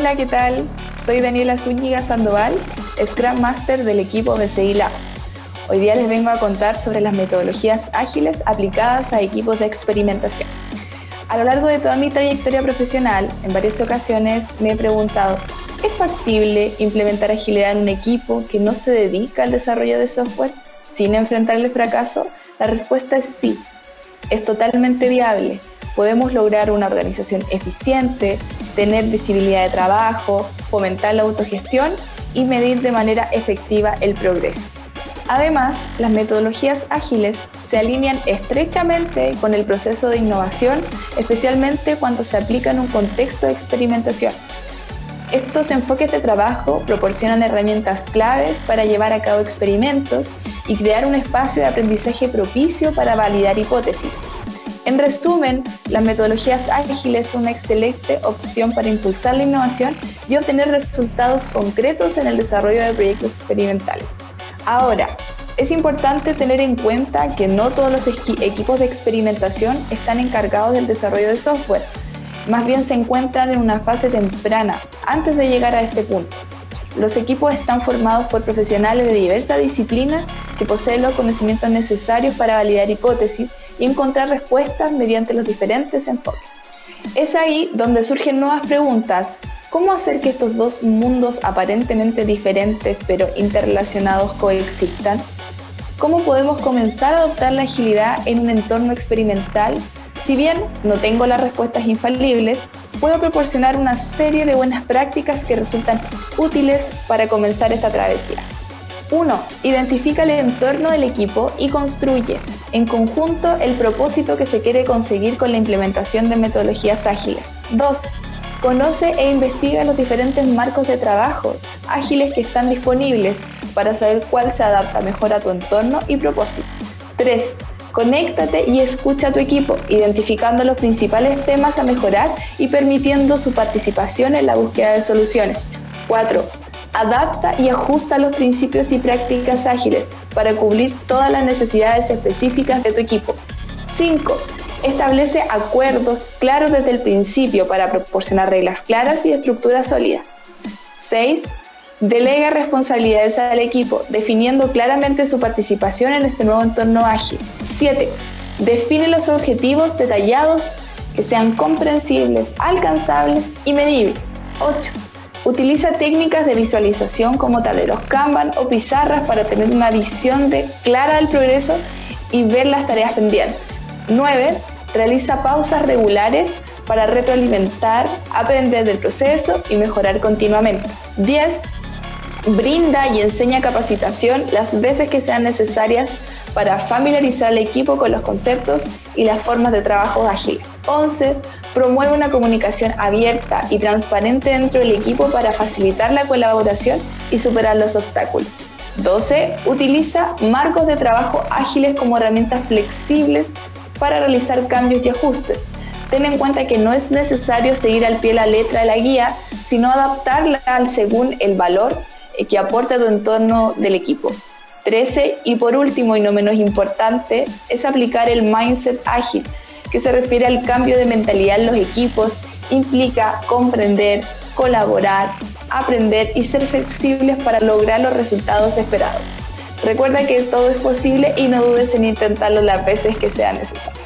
Hola, ¿qué tal? Soy Daniela Zúñiga Sandoval, Scrum Master del equipo BCI Labs. Hoy día les vengo a contar sobre las metodologías ágiles aplicadas a equipos de experimentación. A lo largo de toda mi trayectoria profesional, en varias ocasiones me he preguntado, ¿es factible implementar agilidad en un equipo que no se dedica al desarrollo de software sin enfrentar el fracaso? La respuesta es sí, es totalmente viable. Podemos lograr una organización eficiente, tener visibilidad de trabajo, fomentar la autogestión y medir de manera efectiva el progreso. Además, las metodologías ágiles se alinean estrechamente con el proceso de innovación, especialmente cuando se aplica en un contexto de experimentación. Estos enfoques de trabajo proporcionan herramientas claves para llevar a cabo experimentos y crear un espacio de aprendizaje propicio para validar hipótesis. En resumen, las metodologías ágiles son una excelente opción para impulsar la innovación y obtener resultados concretos en el desarrollo de proyectos experimentales. Ahora, es importante tener en cuenta que no todos los equipos de experimentación están encargados del desarrollo de software, más bien se encuentran en una fase temprana, antes de llegar a este punto. Los equipos están formados por profesionales de diversas disciplinas que poseen los conocimientos necesarios para validar hipótesis y encontrar respuestas mediante los diferentes enfoques. Es ahí donde surgen nuevas preguntas. ¿Cómo hacer que estos dos mundos aparentemente diferentes pero interrelacionados coexistan? ¿Cómo podemos comenzar a adoptar la agilidad en un entorno experimental? Si bien no tengo las respuestas infalibles, puedo proporcionar una serie de buenas prácticas que resultan útiles para comenzar esta travesía. 1. Identifica el entorno del equipo y construye en conjunto el propósito que se quiere conseguir con la implementación de metodologías ágiles. 2. Conoce e investiga los diferentes marcos de trabajo ágiles que están disponibles para saber cuál se adapta mejor a tu entorno y propósito. 3. Conéctate y escucha a tu equipo, identificando los principales temas a mejorar y permitiendo su participación en la búsqueda de soluciones. 4. Adapta y ajusta los principios y prácticas ágiles para cubrir todas las necesidades específicas de tu equipo. 5. Establece acuerdos claros desde el principio para proporcionar reglas claras y estructuras sólidas. 6. Delega responsabilidades al equipo, definiendo claramente su participación en este nuevo entorno ágil. 7. Define los objetivos detallados que sean comprensibles, alcanzables y medibles. 8. Utiliza técnicas de visualización como tableros Kanban o pizarras para tener una visión clara del progreso y ver las tareas pendientes. 9. Realiza pausas regulares para retroalimentar, aprender del proceso y mejorar continuamente. 10. Brinda y enseña capacitación las veces que sean necesarias para familiarizar al equipo con los conceptos y las formas de trabajo ágiles. 11. Promueve una comunicación abierta y transparente dentro del equipo para facilitar la colaboración y superar los obstáculos. 12. Utiliza marcos de trabajo ágiles como herramientas flexibles para realizar cambios y ajustes. Ten en cuenta que no es necesario seguir al pie la letra de la guía, sino adaptarla según el valor que aporta tu entorno del equipo. 13. Y por último y no menos importante, es aplicar el mindset ágil, que se refiere al cambio de mentalidad en los equipos, implica comprender, colaborar, aprender y ser flexibles para lograr los resultados esperados. Recuerda que todo es posible y no dudes en intentarlo las veces que sea necesario.